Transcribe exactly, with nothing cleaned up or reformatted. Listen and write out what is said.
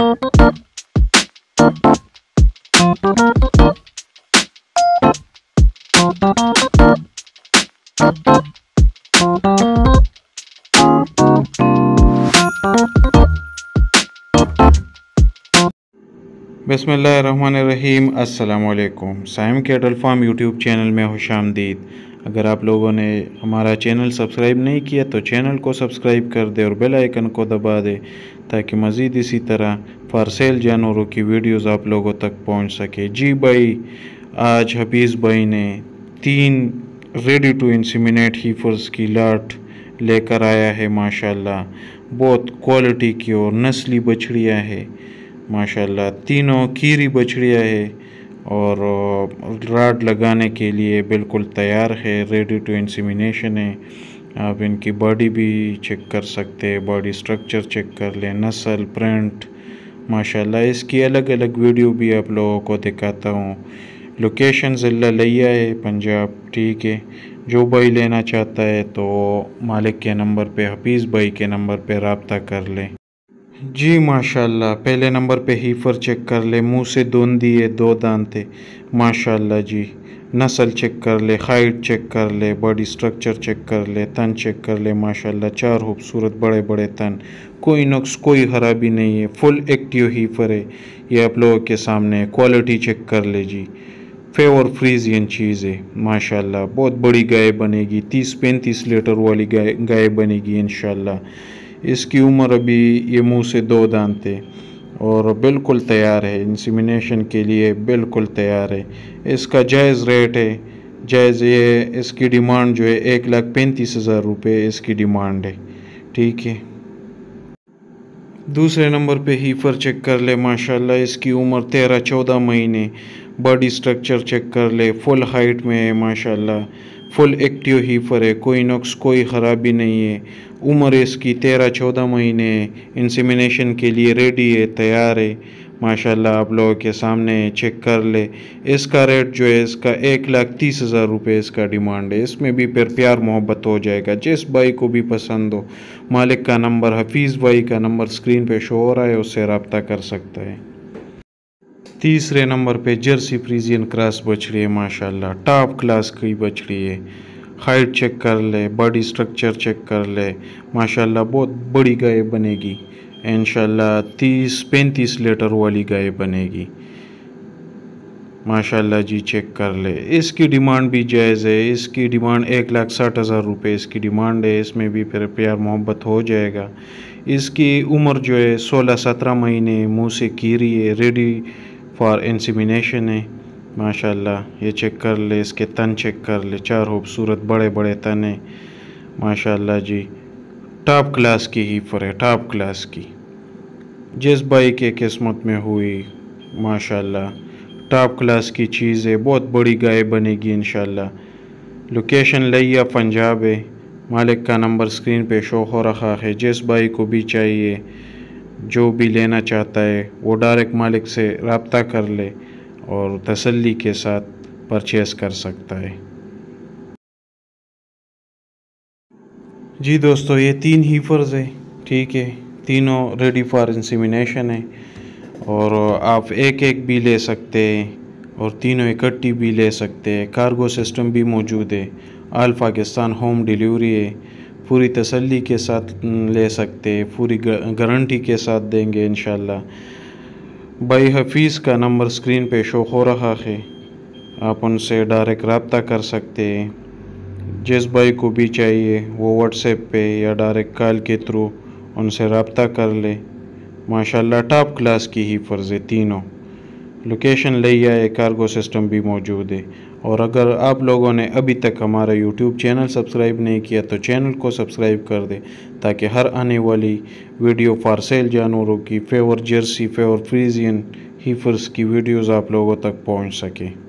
बिस्मिल्लाहिर्रहमानिर्रहीम। अस्सलामुअलैकुम। Saim cattle farm YouTube channel में खुशामदीद। अगर आप लोगों ने हमारा चैनल सब्सक्राइब नहीं किया तो चैनल को सब्सक्राइब कर दे और बेल आइकन को दबा दे ताकि मज़ीद इसी तरह फॉर सेल जानवरों की वीडियोस आप लोगों तक पहुंच सके। जी भाई, आज हफीज़ भाई ने तीन रेडी टू इंसिमिनेट हीफर्स की लाट लेकर आया है। माशाल्लाह बहुत क्वालिटी की और नस्ली बछड़ियाँ है। माशाल्लाह तीनों कीरी बछड़ियाँ है और राड लगाने के लिए बिल्कुल तैयार है, रेडी टू इंसिमिनेशन है। आप इनकी बॉडी भी चेक कर सकते हैं, बॉडी स्ट्रक्चर चेक कर लें, नस्ल, प्रिंट। माशाल्लाह इसकी अलग अलग वीडियो भी आप लोगों को दिखाता हूँ। लोकेशन ज़िला लिया है, पंजाब। ठीक है, जो भाई लेना चाहता है तो मालिक के नंबर पे, हफीज़ भाई के नंबर पे रब्ता कर लें। जी माशाल्लाह पहले नंबर पे हीफर चेक कर ले, मुंह से दोंदी है, दो दांत है। माशाल्लाह जी, नस्ल चेक कर ले, हाइट चेक कर ले, बॉडी स्ट्रक्चर चेक कर ले, तन चेक कर ले। माशाल्लाह चार खूबसूरत बड़े बड़े तन, कोई नुक्स कोई खराबी नहीं है, फुल एक्टिव हीफर है। ये आप लोगों के सामने क्वालिटी चेक कर ले जी, फेवर फ्रीजियन चीज़ है। माशाल्लाह बहुत बड़ी गाय बनेगी, तीस पैंतीस लीटर वाली गाय गाय बनेगी इंशाल्लाह। इसकी उम्र अभी ये मुंह से दो दांत है और बिल्कुल तैयार है इंसिमिनेशन के लिए, बिल्कुल तैयार है। इसका जायज़ रेट है, जायज़ ये इसकी डिमांड जो है एक लाख पैंतीस हज़ार रुपये इसकी डिमांड है। ठीक है, दूसरे नंबर पे हीफर चेक कर ले। माशाल्लाह इसकी उम्र तेरह चौदह महीने, बॉडी स्ट्रक्चर चेक कर ले, फुल हाइट में है। माशाल्लाह फुल एक्टिव हीफर है, कोई नुक्स कोई ख़राबी नहीं है। उम्र इसकी तेरह चौदह महीने, इंसिमिनेशन के लिए रेडी है, तैयार है। माशाल्लाह आप लोगों के सामने चेक कर ले। इसका रेट जो है इसका एक लाख तीस हज़ार रुपये इसका डिमांड है। इसमें भी फिर प्यार मोहब्बत हो जाएगा, जिस भाई को भी पसंद हो। मालिक का नंबर, हफीज़ भाई का नंबर स्क्रीन पे शो हो रहा है, उससे रब्ता कर सकता है। तीसरे नंबर पे जर्सी फ्रीजियन क्रॉस बछड़ी है। माशाल्लाह टॉप क्लास की बछड़ी है। हाइट चेक कर ले, बॉडी स्ट्रक्चर चेक कर ले। माशाल्लाह बहुत बड़ी गाय बनेगी इंशाल्लाह, तीस पैंतीस लीटर वाली गाय बनेगी। माशाल्लाह जी चेक कर ले। इसकी डिमांड भी जायज़ है, इसकी डिमांड एक लाख साठ हज़ार रुपये इसकी डिमांड है। इसमें भी फिर प्यार मोहब्बत हो जाएगा। इसकी उम्र जो है सोलह सत्रह महीने, मुँह से कीरी है, रेडी फॉर इंसिमिनेशन है। माशाल्लाह ये चेक कर ले, इसके तन चेक कर ले, चार खूबसूरत बड़े बड़े तन है। माशाल्लाह जी टॉप क्लास की हीफर है, टॉप क्लास की। जिस भाई के किस्मत में हुई माशाल्लाह टॉप क्लास की चीज़ है, बहुत बड़ी गाय बनेगी इंशाल्लाह। लोकेशन लिया पंजाब है। मालिक का नंबर स्क्रीन पे शो हो रहा है। जिस भाई को भी चाहिए, जो भी लेना चाहता है वो डायरेक्ट मालिक से रब्ता कर ले और तसल्ली के साथ परचेस कर सकता है। जी दोस्तों, ये तीन हीफर्स है। ठीक है, तीनों रेडी फॉर इंसिमिनेशन है और आप एक एक भी ले सकते हैं और तीनों इकट्ठी भी ले सकते हैं। कार्गो सिस्टम भी मौजूद है, ऑल पाकिस्तान होम डिलीवरी है। पूरी तसल्ली के साथ ले सकते हैं, पूरी गारंटी के साथ देंगे इंशाल्लाह। भाई हफीज़ का नंबर स्क्रीन पे शो हो रहा है, आप उनसे डायरेक्ट रब्ता कर सकते हैं। जिस भाई को भी चाहिए वो व्हाट्सएप पे या डायरेक्ट कॉल के थ्रू उनसे रब्ता कर ले। माशाल्लाह टॉप क्लास की ही फ़र्ज़ है तीनों। लोकेशन लिया है, कार्गो सिस्टम भी मौजूद है। और अगर आप लोगों ने अभी तक हमारा यूट्यूब चैनल सब्सक्राइब नहीं किया तो चैनल को सब्सक्राइब कर दें ताकि हर आने वाली वीडियो फॉर सेल जानवरों की, favour Jersey, favour Friesian heifers की वीडियोस आप लोगों तक पहुंच सके।